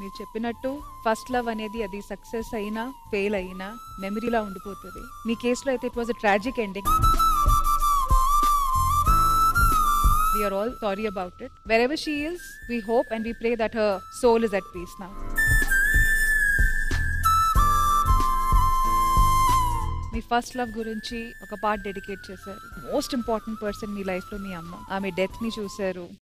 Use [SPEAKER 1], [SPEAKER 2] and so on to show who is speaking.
[SPEAKER 1] మీరు చెప్పినట్టు first love అనేది అది సక్సెస్ అయినా ఫెయిల్ అయినా మెమరీలా ఉండిపోతుంది. మీ కేసులో అయితే it was a tragic ending. We are all sorry about it. Wherever she is, we hope and we pray that her soul is at peace now. మీ ఫస్ట్ లవ్ గురించి ఒక పార్ట్ డెడికేట్ చేశారు. Most important person మీ life లో మీ అమ్మ. ఆమె death ని చూశారు.